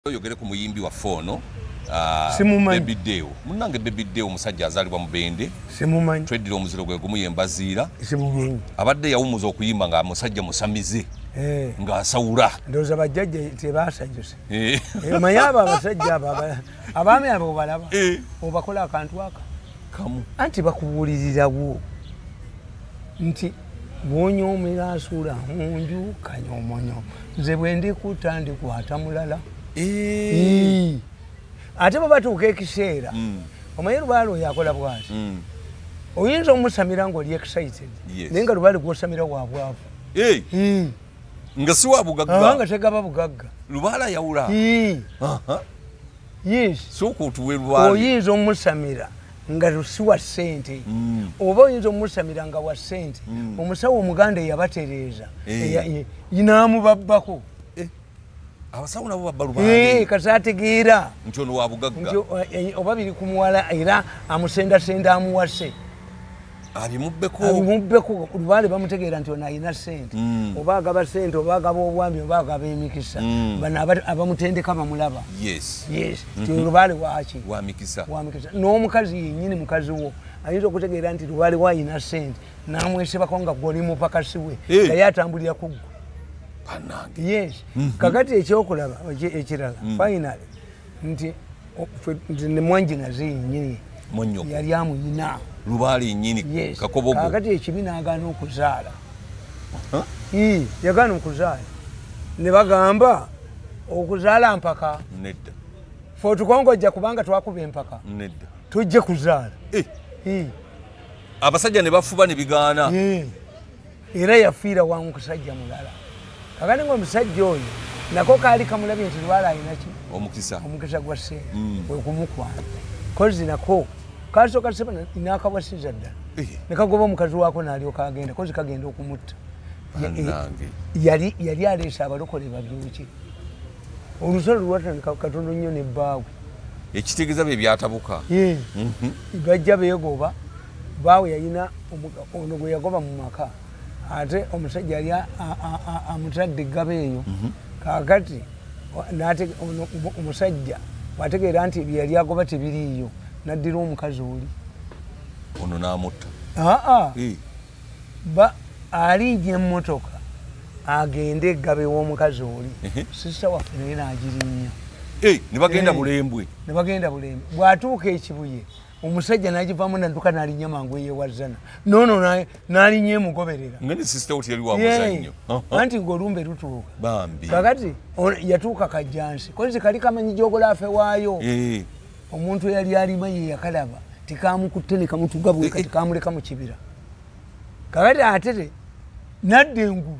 Yogere ku muyimbi wa fono Simumanyi. Baby Deo. Munange Baby Deo musajja azalibwa mu Bende. Simumanyi. Trediro omuziro gwe gumuyembaziira. Simumanyi. Abadde yawumuza okuyimba nga musajja musamize. Nga asawula. Ndoza bajjajja tebasajjuse. Mayaba abasajja abaami abo balaba. Obakola akantu aka. Kamu. Anti bakubuulirirawo. Nti bw'onyoomera asuula munju kanyomonyo. Nze bwe ndikuta ndikwata mulala. Ate bwe batuuka ekiseera omanyi Lubaale oyo akola bw'ati oyinza omusamira ng'oli excited naye nga Lubaale gw'osamira wa bwavu nga si wa bugagga nga tegaba bugagga Lubaale ayawula sooka otuwe Lubaale oyinza omusamira nga si wa ssente oba oyinza omusamira nga wa ssente omusawo omuganda eyabatereeza n'amubabbako abasawo nabo babba Lubaale kasaategeera nti ono wa bugagga oba biri ku muwala era amusendasenda amuwase abimubbeko Lubaale bamutegeera nti ono ayina ssente oba agaba ssente oba agaba obwami oba agaba emikisa bano abamutendeka bamulaba ti Lubaale waki wa mikisa n'omukazi yennyini mukazi wo ayinza okutegeera nti Lubaale wayina ssente n'amwesebako nga gwoli mupakasi we naye atambulira ku ggwe kakati ekyokulaba ekirala finally nti Mwangi naze yennyini yali amuyina Lubaale yennyini Kakobogo kakati ekibi n'agaana okuzaala yagaana okuzaala ne bagamba okuzaala mpaka nedda fe otukongojja kubanga twakuba empaka nedda tujje kuzaala abasajja ne bafuba ne bigaana era yafiira wa musajja mulala kakati ng'omusajja oyo nako kaali kamulabye nti Lubaale alina ki omukisa gwa ssente kwe kumukwana kozi nako kasooka seba n'akawasiza ddala ne kagoba omukazi waako n'alyoka agenda kozi kagenda okumutta yali aleese abalokole babyuki olusolo lwatandika katono nnyo n'ebbaawe ekitegeeza bye byatabuka bajja beegoba baawe yalina ono gwe yagoba mu maka ate omusajja yali amutadde eggaba eyo kakati omusajja wategeera nti bye yali agoba tebiriiyo naddira omukazi oli ono n'amutta alijja emmotoka agende eggaba ew'omukazi oli sisita waffe naye n'agirinnya ne bagenda bulembwe bw'atuuka ekibuye omusajja n'agivaamu nadduka n'alinnya mangu eyewazana nono n'alinnya emugoberera ngene sister oti yali wa muzannyo anti ng'olumbe lutuuka kakati yatuuka kajjansi kozi kali kamanyi gyogolaafe waayo omuntu eyali alima ye yakalaba tikamukutte ne kamutuga bwe kati kamuleka mu kibira kakati ate nadda engulu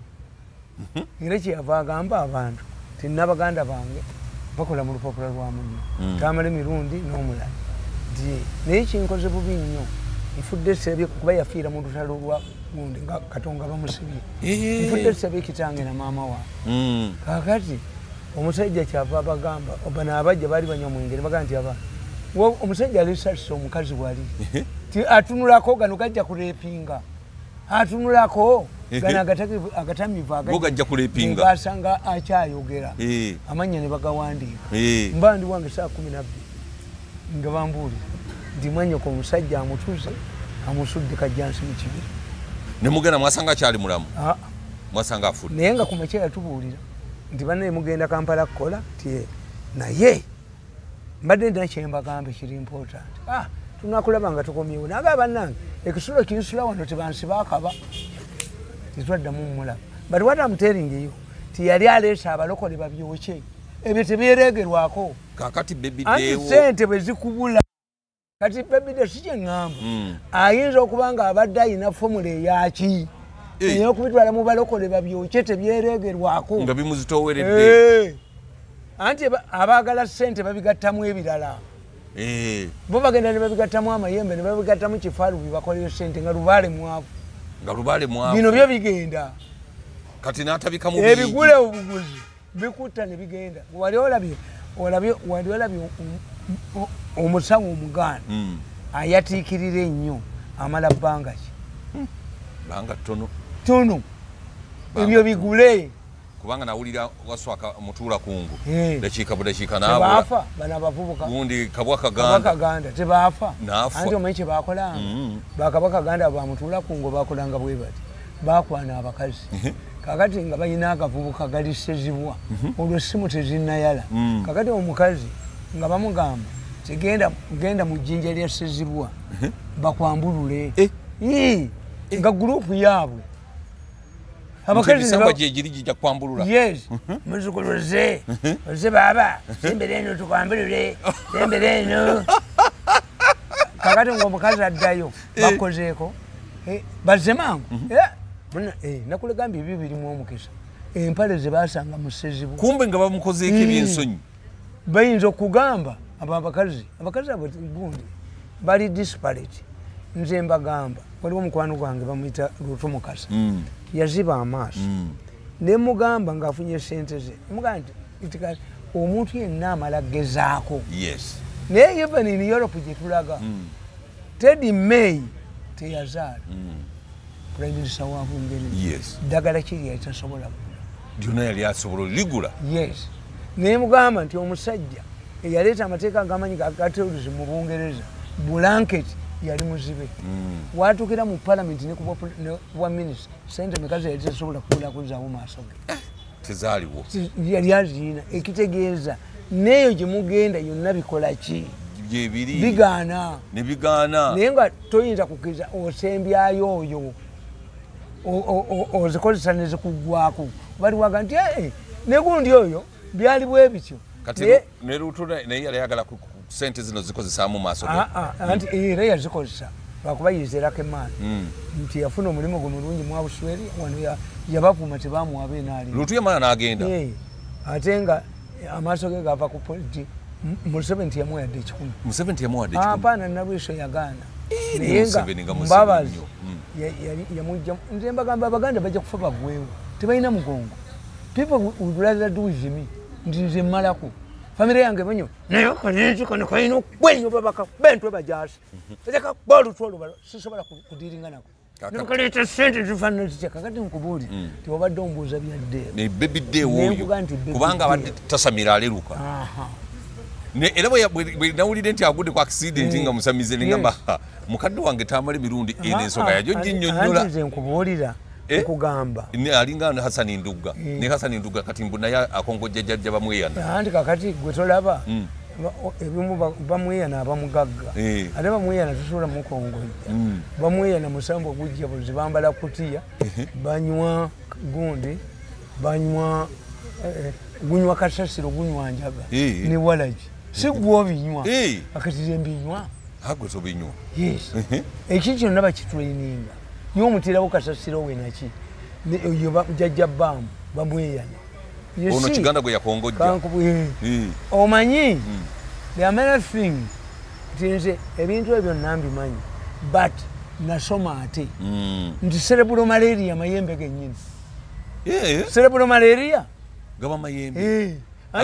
era kyeyava agamba abantu ti nabaganda bange bakola mu lupapula lwa munno tamala emirundi n'omulala naye kinkoze bubi nnyo nfudde sebye kuba yafiira mu lutalo lwa gundi nga Katonga bamusibye nfudde sebye kitange na maama wa kakati omusajja kyava abagamba bano abajja baali banywa mwenge ne bagamba nti aba omusajja alisasisa omukazi wali ti atunulako gano gajja kuleepinga atunulako gano agatamivu agasanga akyayogera amannya ne bagawandiika mba ndi wange saa 12 nga bambuulira ndi mwannyoko omusajja amutuze amusudde kajjansi mu kibira ne mugenda mwasanga akyali mulamu mwasanga afudde naye nga ku makya yatubuulira nti bannaye mugenda Kampala kukola ti naye mbadde ndina kyembagambe kiri important tunakulaba nga tukomyewo naga bannange ekisulo kinsula wano tebansi bakaba tetwaddamu mulaba but what I'm telling you ti yali aleese abalokole babyokye ebyo tebyeregerwako kakati Baby Deo anti sente bwe zikubula kati Baby Deo si kye ŋŋamba ayinza okuba nga abadde ayina fomula eyaki ey'okubitwala mu balokole babyokye tebyeregerwako nga bimuzitooweredde anti abaagala ssente babigattamu ebirala bo bagenda ne babigattamu amayembe ne babigattamu kifaalu bibakolera ssente nga Lubaale mwavu bino byo bigenda kati n'atabikamu ebigule obuguzi bikutta ne bigenda wali olabye omusawo omuganda ayatiikirira ennyo amala bbanga ki banga tono ebyo bigule kubanga nawulira waswaka mutula kungu dakiika budakiika nabafa bana bavubuka gundi kabwaka ganda tebafa anti omanyi kye bakolanga bakabaka ganda bamutula kungu bakolanga bwe bati bakwana abakazi kakati nga balina akavubuka gali sezibwa olwo simu tezinnayala kakati omukazi nga bamugamba genda mu jjinja lya sezibwa bakwambulule nga gurupu yaabwe abakazi gye kwambulula yes muzukulu ze baba sembere eno tukwambulule sembere eno kakati ng'omukazi addayo bakozeeko bazemangu nakulegambye ebyo birimu omukisa empale ze basanga mu sezibwa kumbe nga bamukozeeko ebyensonyi bayinza okugamba abo abakazi abo gundi bali disparate nze mbagamba waliwo mukwano gwange bamuyita Lutu Mukasa yaziba amaaso ne mugamba ng'afunye sente ze mugamba nti omuntu yenna amala gezaako naye even in Europe gye tulaga Teddy May teyazaala prime minister wa Bungereza ddagala kiri yali tasobola lyonna yali asobola oligula yes naye mugamba nti omusajja eyaleeta amateeka agamanyi ga terrorism mu Bungereza blanket yali muzibe watuukira mu parliament ne kuba minisita sente mekazi yali tasobola kukulakuzaamu maaso ge tezaaliwo yali azirina ekitegeeza neeyo gye mugenda yonna bikola ki bigaana ne bigaana naye nga toyinza kukiriza osembyayo oyo ozikozesa ne zikuggwako baliwaga nti negundi oyo byali bwe bityo kati ne Lutu naye yali ayagala sente zino zikozesaamu maaso ge anti era yazikozesa lwakubayizirako emaani nti yafuna omulimu gwe mulungi mu Australia wano yabavuma tebamuwa benaali Lutu yamala n'agenda ate nga amaaso ge gava ku politi Museveni yamuwadde ekikumi apaana nabwiso yagaana naye nga mbabazi yamujja nze mbagamba abaganda bajja kufa bagwewo tebalina mugongo people would rather do with me nti nze mmalako famire yange banyo naye kanenzi kano kalina okwenyo babaka bentwe bajaasi eka bolutu olubalo sisobola kudiringa nako nekaleeta sente zifaanana zitya kakati nkubuuli tiwabadde ombuuza byaddeewo kubanga abadde tasamira aleruka era bwe nawulire nti agudde ku accident nga musamize nengamba mukadde wange tamala emirundi eno ensonga yajo ginnyonnyola nze nkubuulira okugamba alinga Hasani Ndugga ne Hasani Ndugga kati mbu naye akongojja jjajja bamweyana anti kakati gwe tolaba ebimu bamweyana abamugagga ate bamweyana tosobola mukongojja bamweyana musambo gujja buzi bambala kutiya banywa gundi banywa gunywa kasasiro gunywa njaga ne walagi si gwobinywa akatire mbinywa agwe tobinywa yes ekyo kyonna bakitreyininga niwo mutirawo kasasiro we naki oyo jajja bbamu bamweyana ono kiganda gwe yakongojja omanyi the other thing nti nze ebintu ebyo nambimanyi but nasoma ate nti cerebral malaria mayembe gennyini cerebral malaria gaba mayembe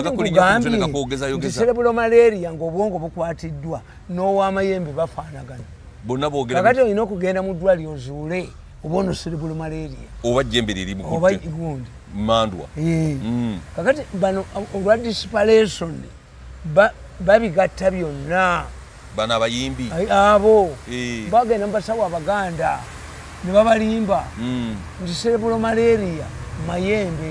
nti cerebral malaria ng'obwongo bukwatiddwa n'ow'amayembe bafaanagana bonna boogera kakati olina okugenda mu ddwaliro ozuule oba ono cerebral malaria oba jjembe lirimu oba gundi mandwa kakati bano olwa disparation babigatta byonna bano abayimbi abo bagenda mu basawo abaganda ne babalimba nti cerebral malaria mayembe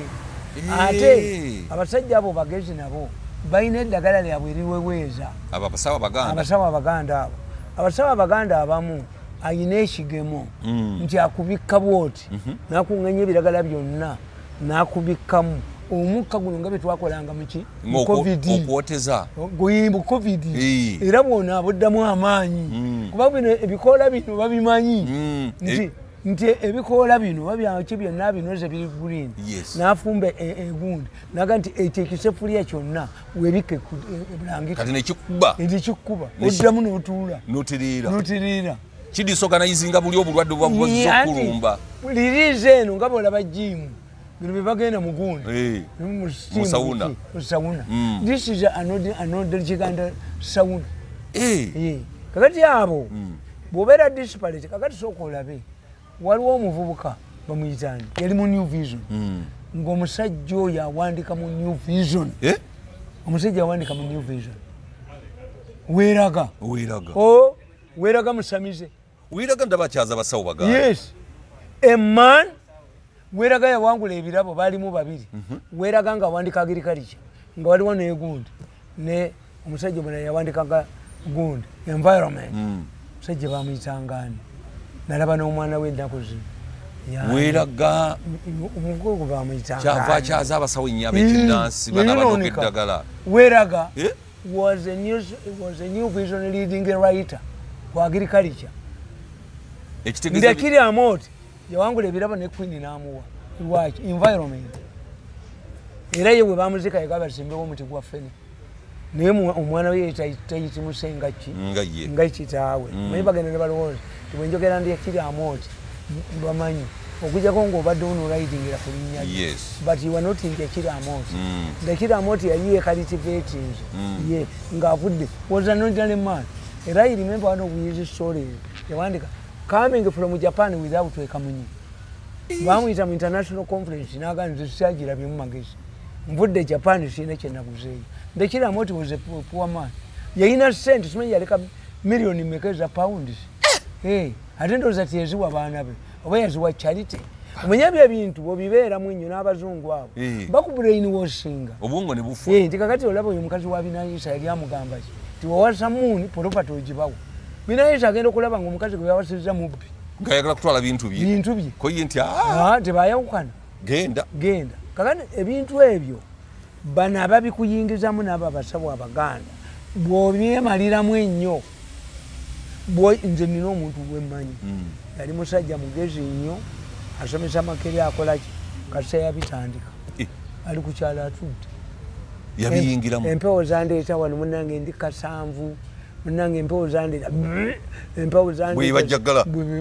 ate abasajja abo bagezi nabo balina eddagala lyabwe eriweweeza abasawo abaganda abo abasawo abaganda abamu ayina ekigemo nti akubikka bwoti nakuŋŋanya ebiragala byonna nakubikkamu omukka guno nga betwakolanga muki okwoteza guyimbu covid era bwona abuddamu amaanyi kuba bino ebikoola bino babimanyi nti ebikoola bino babyaki byonna binoze biri green nafumba egundi naga nti ekyo ekisefulya kyonna webikke nekikkuba oddamu notuula notirira kidisorganizinga buli obulwadde bwazokulumba liriiza eno nga bolaba jimu bino bebagenda mugundi musauna this is another kiganda sauna kakati abo bwobeera disparate kakati sooka olabe waliwo omuvubuka bamuyitani yali mu New Vision ng'omusajja oyo awandika mu New Vision. Omusajja awandika mu New Vision. Weeraga. Weeraga musamize. Weeraga ndaba kyaza basawo bagala. Yes. A man Weeraga yawangula ebirabo baalimu babiri. Weeraga nga awandika agriculture. Nga waliwo n'egundi. Ne omusajja omulala yawandikaga gundi. Environment. Omusajja bamuyitanga ani. Nalaba n'omwana w'ennaku zino. Weeraga omugogo bamuyitanga. Kyava kyaza abasawo ennyo ab'ekinnansi bana banoka eddagala. Weeraga was a New Vision leading writer for agriculture. Ndakiri Amoti yawangula ebirabo ne Queen n'amuwa. Lwaki environment. Era yewe bamuzika yagaba basimbewo omuti gwa ffene. Naye omwana we tayitimusa nga kitaawe. Naye bagenda ne balowooza tibwenjogera Ndakiri Amoti bamanyi okujjako ng'obadde onoolidingira ku linnya lye. But you are not Ndakiri Amoti. Ndakiri Amoti yali cultivating ye ng'avudde was an ordinary man. Era I remember one of his stories yawandika coming from Japan without a Kamunyi. Bamuyita mu international conference n'agamba nze sikyagirabye mu magezi. Nvudde Japan sirina kye naguzeeyo. Ndakiri Amoti was a poor man. Yalina ssente simanyi yaleka miliyoni mmeka eza pounds. Ate ndowooza teyaziwa baana be oba yaziwa charity. Omanya ebintu bw'obibeeramu ennyo n'abazungu abo bakubulaininwashinga obwongo ne bufa. Nti kakati olaba oyo mukazi wa Binayisa yali amugamba ki ti wawasa muuni polopati ogibawo. Binayisa agenda okulaba ng'omukazi gwe yawasizza mubbi ng'ayagala kutwala bintu bye ko ye nti tebayawukana genda. Kakati ebintu ebyo bano ababikuyingizamu n'abo abasawo Abaganda bw'obyemaliramu ennyo. Nze nina omuntu gwemmanyi yali musajja mugezi nnyo asomesa Makerere akola ki kasa yabitandika ali ku kyalo atudde yabiyingiramu. Empewo zandeeta wano munnange ndi Kasanvu munnange empewo zandeeta empewo zandeeta bwebajjagala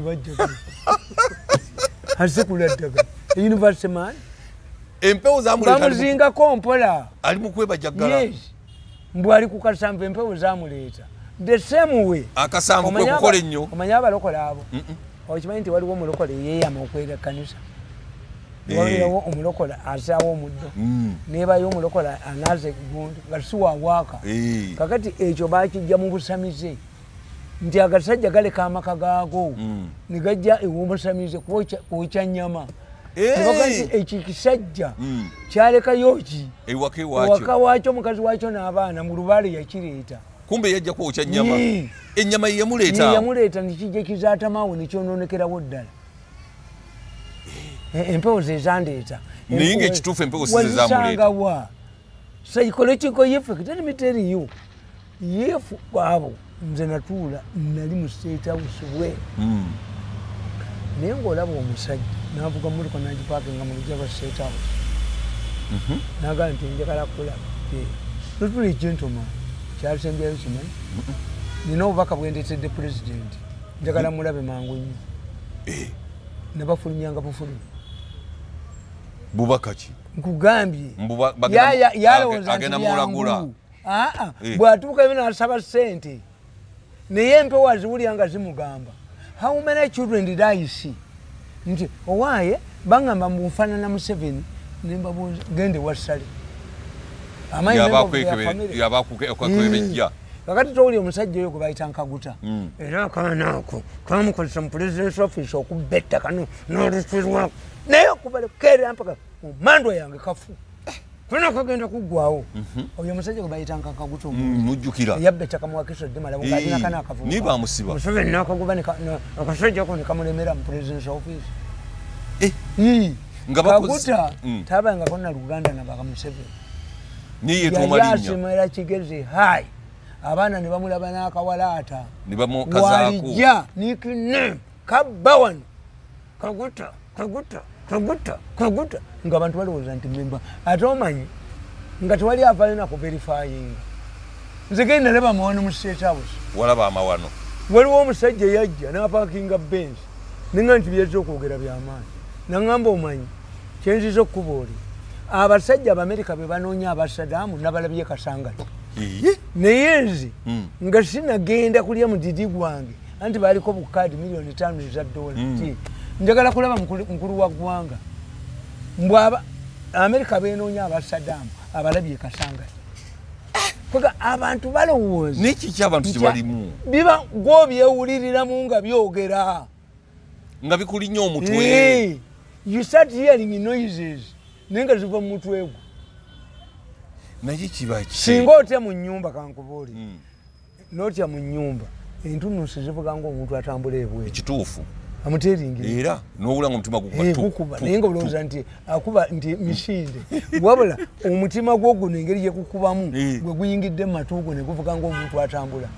asekula ddagala University man empewo zamuleeta bamuzingako mpola ali mu kwebajjagala. Yes mbw ali ku Kasanvu empewo zamuleeta the same way. Akasanvu kwe kukola ennyo. Omanya abalokola abo okimanyi nti waliwo omulokole yeeyama okwera ekkanisa. Waliwo omulokola asaawo omuddo neebayo omulokola anaaza egundi nga siwawaaka. Kakati ekyo baakijja mu busamize nti agasajja galeka amaka gaago ne gajja ew'omusamize kwokya nnyama. Nebagati ekyo kisajja kyalekayo ki ewaka waakyo omukazi waakyo n'abaana mu lubaale yakireeta. Kumbe yajja kwokya nnyama. Ennyama yamuleeta nikijja kizaatamaawo nekyononekerawo ddala. Empewo ze zandeeta. Naye ng'ekituufu empewo si ze zamuleeta. Wa psychological effect let me tell you. Yefu abo nze natuula nali mu State House we. Naye ng'olaba omusajja n'avuga mmotoka n'agipaakinga mu lujja lwa State House. N'agamba nti njagala kulaba. Not really gentleman. Kyali sembyayo kimanyi. Nina obubaka bwendeetedde pulezidenti njagala mulabe mangu nnyo. Ne bafulunyanga bufulumi. Bubaka ki? Nkugambye yalowooza nti yangu. Bw'atuuka ebyo n'asaba ssente naye empewo aziwulira nga zimugamba how many children did I see? Nti owaaye baŋŋamba munfaanana Museveni ne mbabuuza gende wassale. Yabakwekebejja. Kakati towulira omusajja oyo gwe bayita Nkaguta. Era akaana ako twamukozesa mu president's office okubetta kano n'olutirwako naye okubalekera mpaka mumandwa yange kafu kona kagenda kuggwawo. Oyo omusajja gwe bayita Nkaguta mujjukira yabbetta kamuwakiso Ddemala ng'alina kana akavubuka. Ni bamusiba. Museveni n'akaguba akasajja ako ne kamulemera mu president's office. Kaguta taabangako na Luganda na baka Museveni. Niye tumalinnya. Yasimera kigezi hai. Abaana ne bamulaba n'akawalaata. Ne bamukazaako. Walijja nickname Kabawan. Kaguta. Nga abantu balowooza nti memba. Ate omanyi nga tewali avaayo nako verifying. Nze genda laba amawano mu State House. Walaba amawano. Waliwo omusajja yajja n'apaakinga Benz. Ninga nti byezza okwogera by'amaanyi. Naŋŋamba omanyi kyenziza okukubuulira. Abasajja Abamerika be banoonya aba Saddam nabalabye Kasangati. Naye nze nga sinagenda kulya mudidi gwange anti baaliko bukaadi miliyoni 5 eza dola. Njagala kulaba mukulu wa ggwanga. Mbwaba America benoonya aba Saddam abalabye kasanga kuga abantu balowooza niki ky'abantu kibalimu biba gwobyewuliriramu nga byogera nga bikulinya omutwe you start hearing noises nenga ziva mu mutwe gwo naye kiba singa otya mu nnyumba kankubuuli n'otya mu nnyumba entunusi zivuga ng'omuntu atambula ebweru ekituufu amuteringira era n'owula ng'omutima gukuba naye nga olowooza nti akuba nti misinde wabula omutima gwo guno engeri gye gukubamu gwe guyingidde mu matu go ne guvuga ng'omuntu atambula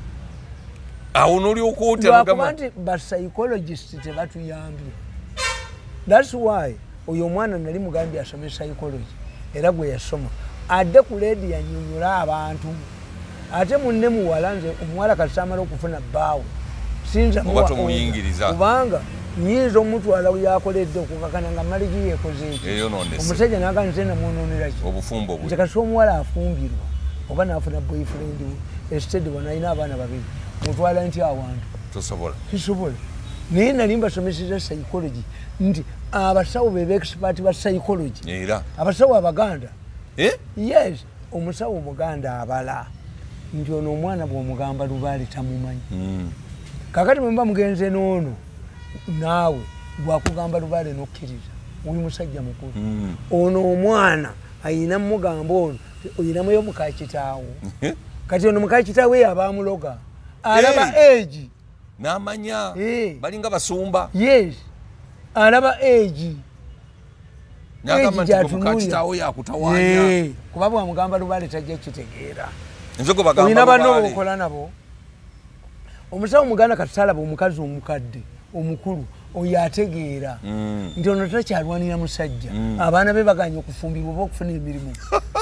awo n'olyoka otya lwakuba nti bapsychologist tebatuyambye. That's why oyo omwana nali mugambye asome psychology era gwe yasoma adde ku leedi yannyonnyola abantu ate munne muwala nze omuwala kati samala okufuna bbaawe sinza kubanga nyinza omutwala yakoledde okukakana nga maligi yekoze ekyo omusajja naga nze namwonoonera ki obufumbo bwe nti kati omuwala afumbirwa oba naafuna boyfriend we ested wanalina abaana babiri mutwala nti awantu kisobola naye nali mbasomeseza psychology nti abasawo be expert ba psychology abasawo abaganda yes omusawo omuganda abala nti ono omwana bw'omugamba lubaale tamumanyi kakati mwemba mugenze n'ono naawe bwakugamba lubaale n'okkiriza oli musajja mukulu ono omwana ayina mugamba ono oyinamuyo mukakitaawo kati ono mukakitaawo yaba amuloga alaba egi n'amanya balinga basumba yes alaba egi n'agamba nti mukakitaawo yakutawaanya kuba bwamugamba lubaale tajja kitegeera olina banno bokola nabo omusawo muganda katusalaba omukazi omukadde omukulu oyo ategeera nti ono takyalwanira musajja abaana be baganya okufumbirwa oba okufuna emirimu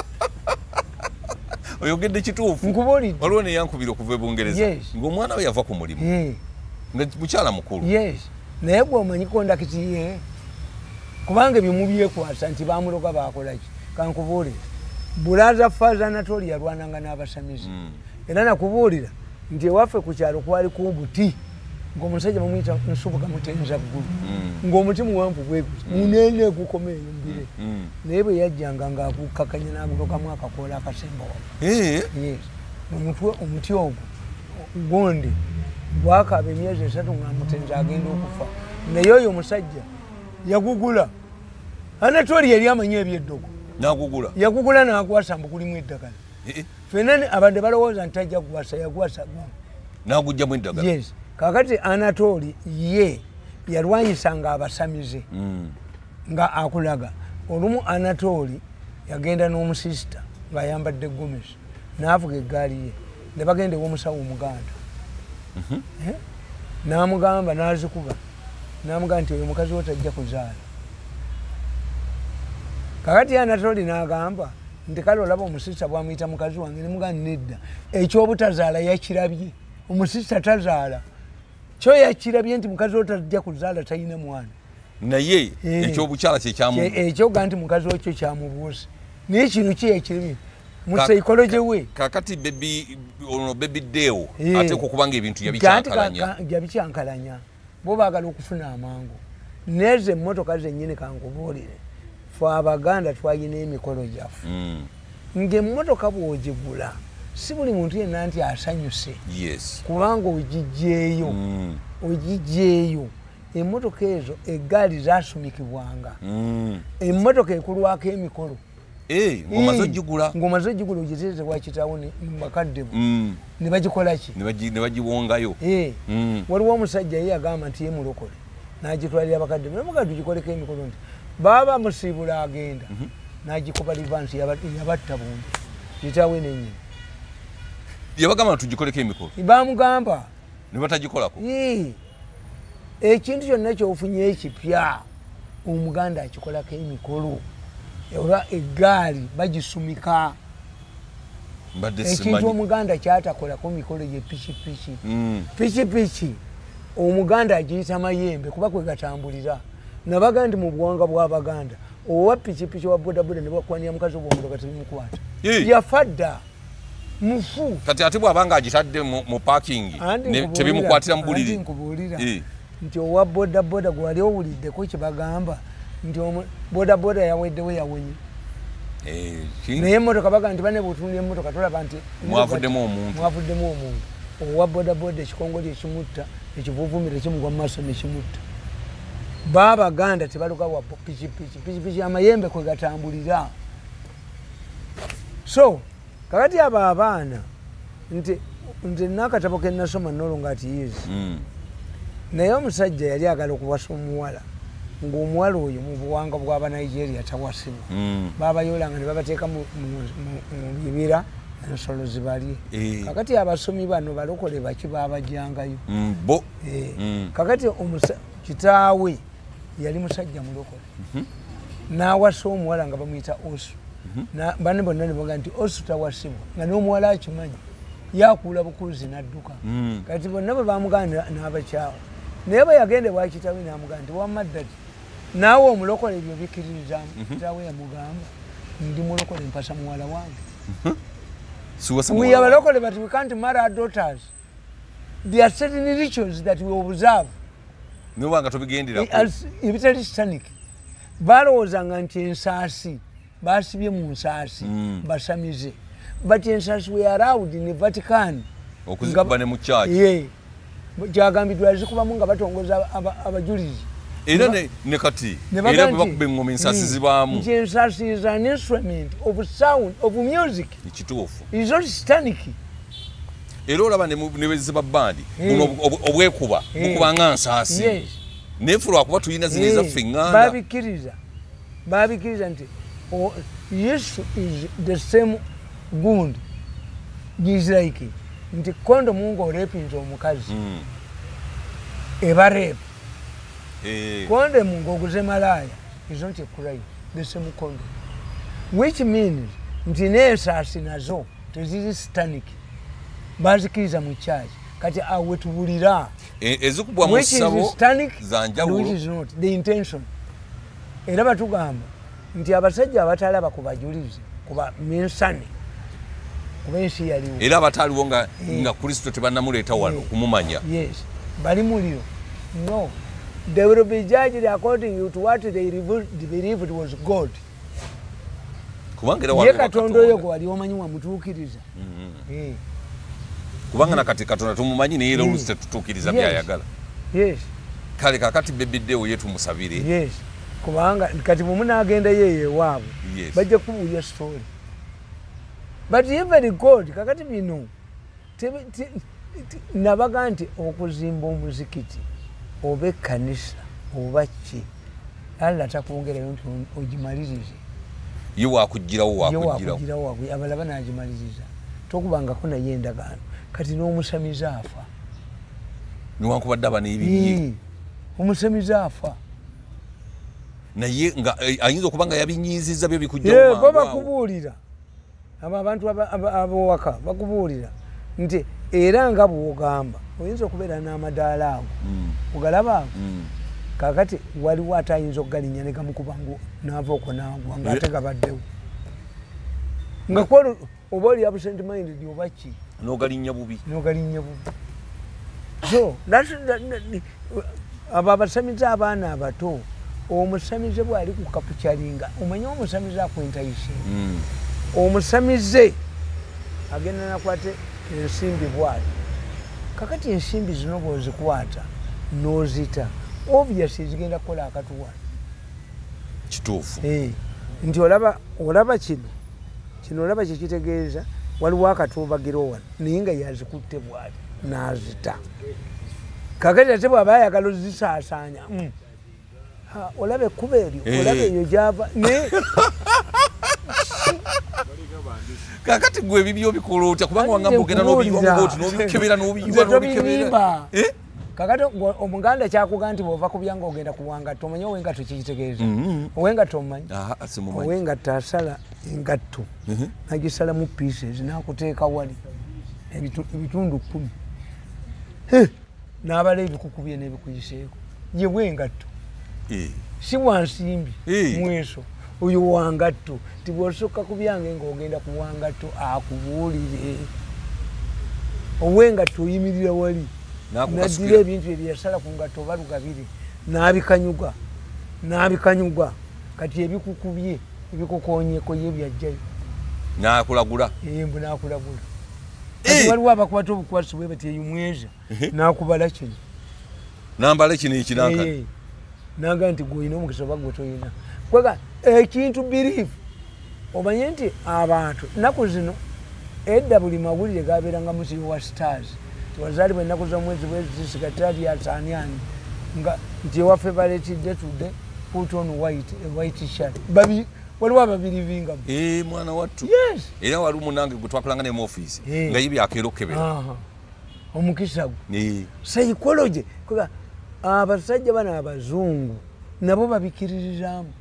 oyogedde kituufu nkubuulidde waliwo neyankubira okuva ebungereza ng'omwana we yava ku mulimu nga mukyala mukulu naye bw'omanyi kondakiti ye kubanga ebimu byekwasa nti bamuloga bakolaki kankubuulire bulaza faza Anatoli yalwananga n'abasamizi era nakubuulira nti ewaffe ku kyalo kwaliko obuti ng'omusajja bamuyita nsubuga mutenza ggulu ng'omuti muwanvu bweguti munene gukomeeyo mbire naye bwe yajjanga ng'agukakanya n'agulokamu akakoola akasemba wamwe omuti ogwo gonde gwakaaba emyezi 3 nga mutenza agenda okufa naye oyo omusajja yagugula Anatoli yali amanyi ebyeddogo yagugula n'akwasa mbu kulimu eddagala fenani abadde balowooza nti tajja kuwasa yagwasa n'agugjamu eddagala yes kakati Anatoli ye yalwanyisanga abasamize nga akulaga olumu Anatoli yagenda n'omusisita ng'ayambadde gomesi n'avuga eggaali ye ne bagenda ew'omusawo omuganda n'amugamba n'azikuba n'amugamba nti oyo mukazi wo tajja kuzaala kakati Anatoli n'agamba nti kale olaba omusisita bwamuyita mukazi wange nemugamba nedda ekyobutazaala yakirabye omusisita tazaala kyo yakirabye nti mukazi wo tajja kuzaala talina mwana naye ekyobukyala ekyo ga nti mukazi wo kyo kyamubuusa naye kino kyeyakirabye mu psychology we kakati baby deewo ate okubanga ebintu yabikyankalanya bo baagala okufuna amangu nezo emmotoka zennyini kankubuulire fe abaganda twalina emikolo gyaffe ng'emmotoka bw'ogigula si buli muntu yenna nti asanyuse kubanga ogijjeeyo emmotoka ezo eggaali zasumikibwanga emmotoka ekulwako emikolo ng'omaze ogigula ogiteeze wakitaawo mubakadde bo ne bagikola ki ne bagiwongayo waliwo omusajja ye yagamba nti ye mulokole n'agitwalira abakadde bo namuga tugikoleko emikolo nti baba musiibula agenda n'agikuba livansi yabatta bombi kitaawe nennyini yabagamba tugikoleko emikolo bamugamba ne batagikolako ekintu kyonna kyofunye ekipya omuganda akikolako emikolo oba eggaali bagisumika ekintu omuganda kyatakolako mikolo ye pikipiki pikipiki omuganda agiyita mayembe kuba kwe gatambulira nabaga nti mu buwanga bw'abaganda owa pikipiki wa bodaboda ne bakwanira mukazi obwomuloga tebimukwata yafa dda mufu kati ate bw'abanga agitadde mu parking tebimukwatira mu buliri nkubuulira nti owa bodaboda gwali owuliddeko kye bagamba nti bodaboda yaweddewo yawonye naye emmotoka baga nti bane butunda emmotoka tolaba nti mwavuddemu omuntu owa bodaboda ekikongoli ekimutta ekivuvumira ekimugwa mu maaso nekimutta babaganda tebaluka wa pikipiki amayembe kwe gatambulira so kakati abo abaana nti nakatabo kenasoma nolonga ati yizi naye omusajja yali agala okuwasa omuwala ng'omuwala oyo mu buwanga bw'aba Nigeria tawasibwa babayolanga ne babateeka mu bibira ensolo zibalye kakati abasomi bano balokole baki babajangayo kakati kitaawe yali musajja mulokole n'awasa omuwala nga bamuyita Osu bane bonna ne baga nti Osu tawasibwa nga n'omuwala akimanyi yakuula bukuzi n'adduka kati bonna bwe bamuganda n'abakyawa naye bwe yagende bwakitawe n'amuganda nti wamaddati naawe omulokole ebyo bikkiririzaamu kitaawe yamugamba ndi mulokole mpasa muwala wange we are local, but we can't marry our daughters. There are certain rituals that we observe. No one got to begin it. If it is Stanik, Barrows and Tinsasi, Basibium Sasi, Basamize. But Tinsasi we are allowed in the Vatican. Yea. Jagambi to Azukamunga Baton was Juris. Nekati. Tinsasi is an instrument of sound, of music. It's not Stanik. Era olaba ne weziba bandi obwekuba bukubanga nsaasi nefulwa kuba tuyina zineza fenganda babikiriza nti yes is the same gund is like nti kondo mungo repinzo omukazi eba rep kondo mungo guze malaya is not a crime, the same kondo, which means nti nesasi nazo teziri Stanik bazikiriza mu charge kati awe tubulira ezikubwa mu sabo zanjawulo which is not the intention era batugamba nti abasajja abatalaba kubajulize kuba minsane kuba ensi yaliwo era abataliwo nga Kristo tebannamuleta wano kumumanya yes bali mulio no they will be judged according to what they believed was God kubanga era wano Katonda oyo gwali omanyi wamutuukiriza kubanga na kati Katonda tumumanyi ne era oluste tutukiriza byayagala yes kale kakati bebiddewo yetu musabire yes kubanga kati mumuna agenda yeye waabo bajja kubuya story but even God kakati bino nabaga nti okuzimba omuzikiti oba ekkanisa oba ki Allah takwongerayo nti ogimalirize ye wakugirawo wakugirawo abalaba nagimaliriza tokubangako naye endagaano kati n'omusamiza afa niwankubadde aba n'ebiri omusamiza afa naye nga ayinza okuba nga yabinyiizizza byo bikujja bo bakubuulira abo abantu ab'owaka bakubuulira nti era nga bw'ogamba oyinza okubeera n'amadaala ago ogalaba ago kakati waliwo ate ayinza okugalinnya ne gamukuba ngu naava okwo naagwa ng'ate gabaddewo nga kwolo oba oli absent minded oba ki n'ogalinnya bubi so abo abasamize abaana abato omusamize bwali ku kapucalinga omanye omusamize akwentayise omusamize agenda nakwate ensimbi bwali kakati ensimbi zino bw'ozikwata n'ozita obviously zigenda kukola akatuwala kituufu nti olaba kino olaba kyekitegeeza waliwo akatuubagira wano naye nga yazikutte bwali n'azita kakati ate bw'aba ayagala ozisaasaanya olaba ekkuba eryo olaba eyo gyava kakati gwe ebibyo bikola otya kubanga wangamba ogenda n'obiyiwamugooti n'obikebera n'obiyibwa kakati omuganda kyakuga nti bw'ova ku byange ogenda kuwangatta omanye owengatto kikitegeeza owengatto omanyi owengatto asala engatto nagisala mu pieces nakuteeka wali ebitundu 10 n'abala ebikukubye n'ebikuyiseeko ye bwengatto si bwansimbi mweso oyo wangatto tibwosooka ku byange ng'ogenda ku wangatto akubuulire owengatto oyimirira wali naddira ebintu ebyasala ku ngatto oba lugabire n'abikanyuga n'abikanyugwa kati ebikukubye ebikukonyeko ye byajjayo n'akulagula mbu n'akulagula kati waliwo abakwata obukwasi bwe bati eyumweza n'akubala kino nambala kino ekinankana naga nti gwolina omukisa oba gwe toyina kwega ekintu biriifu omanye nti abantu nnaku zino edda buli mawulire gabeeranga musiri wa stars tiwazaalibwa ennaku z'omwezi bwezisigatali ataaniani nga nti ewaffe baletidde tudde put on white shirt waliwo ababirivinga mwana wattu era wali munange gwe twakolanga ne mu office nga yibyakeera okukebera omukisa gwe psychology kwega abasajja bana abazungu nabo babikiririzaamu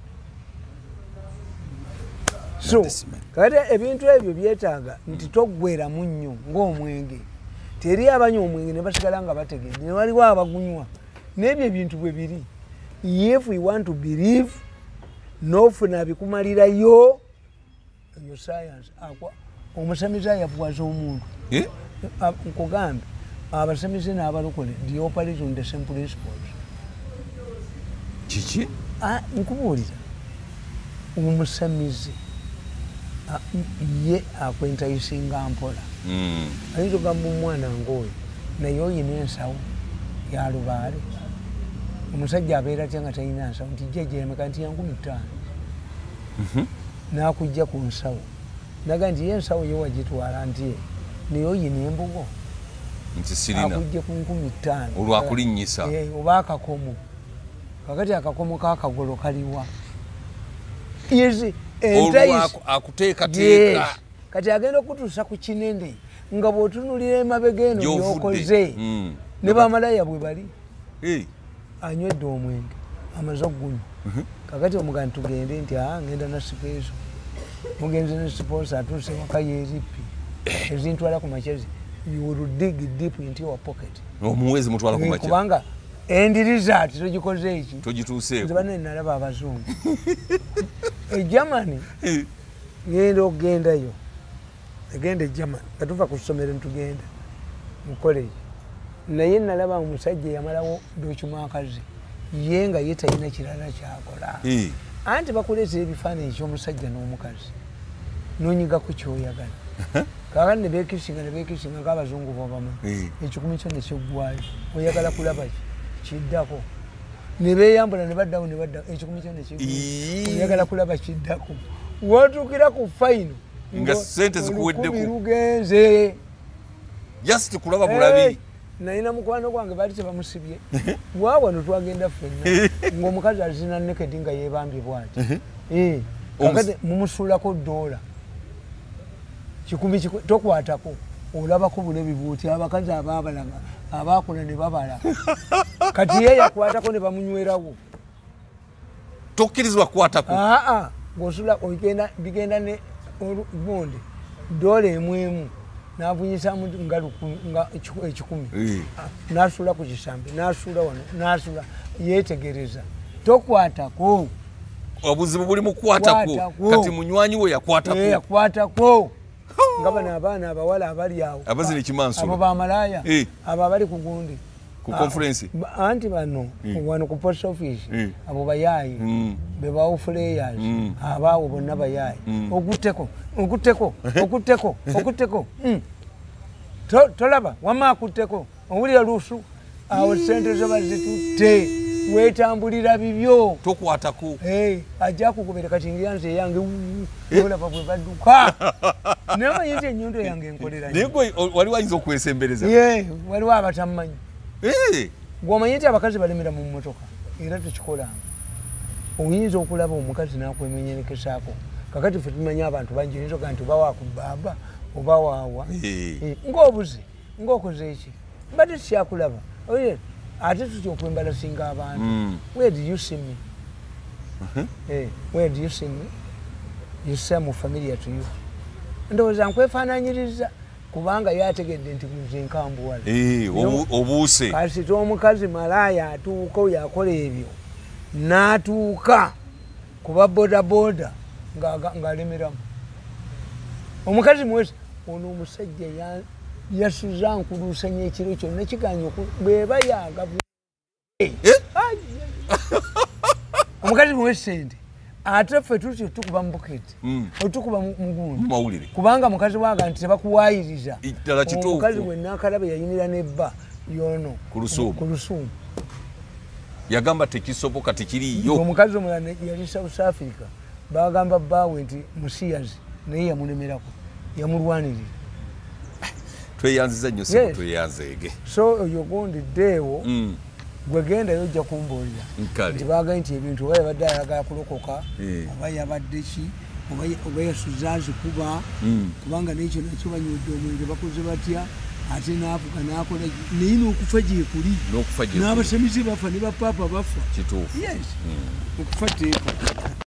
so kati ebintu ebyo byetaaga nti toggweramu nnyo ng'omwenge teri abanywa omwenge ne basigala nga bategedde ne waliwo abagunywa n'ebyo ebintu bwe biri if we want to believe n'ofuna bikumalirayo eyo science omusamize ayafuwaza omuntu nkugambe abasamize n'abalokole the operate on the same principles kiki nkubuulira omusamize ye akwentayisinga mpola ayinza ogamba omwana ng'oyo naye oyina ensawo ya lubaale omusajja abeera atya nga talina nsawo nti jjajjayameka nti ya 50 n'akujja ku nsawo naga nti ye ensawo ye wagitwala nti naye oyina embugo nti sirina akujje ku 50 olwakulinnyisa oba akakomo kakati akakomo kakagolo kaliwa yezi akuteekateeka kati agenda okutuusa ku kinende nga bw'otunulira emabega eno byokoze ne bamalaya bwe bali anywedde omwenge amaze okugunywa kakati omugani tugende nti ngenda na sipeeso mugenze ne siposa atuuse waka yeeripi ezintwala ku makyezi you will dig deep into your pocket omuwezi mutwala ku makyezi kubanga endirizaati togikoze eki togituuseeko nze bane nalaba abazungu egermany ngenda okugendayo egenda egermany nga tuva ku ssomero ntugenda mu college naye nalaba omusajja eyamalawo dokimakazi ye nga ye talina kirala kyakola anti bakuleetera ebifaananyi ky'omusajja n'omukazi nonyigaku kyoyagala kakati nebekisinga ng'abazungu bobamu ekikumi kyo nekyeggwayo oyagala kulaba kiddako nebeyambula nebaddawo ekikumi kyo nekyeggwayo oyagala kulaba kiddako wotuukira ku fayino nga sente zikuweddeko lugenze just kulaba bulabi nalina mukwano gwange baali tebamusibye waawano twagenda ffenna ng'omukazi azina nekedi nga yeebambye bwati kakati mumusuulako $1 kikumi tokwatako olabako bulebi bwoti abakazi abaabalanga abaakula ne babala kati ye yakwatako ne bamunywerawo tokkirizibwa kukwatako ng'osula bigenda ne bonde $1 emu n'avunyisamu nga 10 n'asuula ku kisambi n'asuula wano n'asuula yeetegereza tokwatako obuzibu buli mu kukwatako kati munywanyi we yakwatako nga bano abaana abawala abali awo abazina ekimansulo abo bamalaaya abo abali ku gundi ku conference anti bano wano ku post office abo bayaayi be bawufulayers abaawo bonna bayaayi okutteko tolaba wama akutteko owulira luusu awo sente zo bazitutte weetambulira bibyo tokwatako ajja kukubera kati ngyanze eyange olaba bwe badduka namanyi nti ennyondo yange enkolera naye wali wayinza okwesembereza waliwo abatamumanyi gweomanyi nti abakazi balemera mu mmotoka era tekikolanga oyinza okulaba omukazi n'akwemenyerekesaako kakati ffe tumanyi abantu bangi oyinza oga nti oba wakubbaaba oba waawa ng'obuze ng'okoze eki mbadde tukyakulaba ate tutya okwembalasinga abantu where do you see me where do you see me you seem familiar to you ndowooza nkwefaananyiriza kubanga yategedde nti nze nkambuwala obuuse kasita omukazi malaaya atuuka oyo akola ebyo n'atuuka kuba bodaboda ng'alemeramu omukazi mwesi ono omusajja yasuza nkuluusanya ekiro kyonna kiganya bweba yagavu omukazi muwe ssente ate ffe tutyo tukuba mu buketi otukuba mugundi kubanga mukazi waga nti tebakuwaayiriza omukazi gwenakalabe yayimira nebba yono ku lusuumu yagamba tekisoboka tekiriyo omukazi omulala yali South Africa bagamba bbaawe nti musiyazi naye yamulemerako yamulwanirira tweyanziza nnyo sebo tweyanzeege so oyo gundi ddeewo gwegenda yojja kumbuulira nti baagaye nti ebintu oba yabadde ayagala kulokoka oba yabadde ki oba yasuza azikuba kubanga nekyo nakyo banywedde omwenge bakoze batya ate naavuga nakola naye n'okufa gyekuli n'abasamize bafa ne bapaapa bafa kituufu yes okufa teeka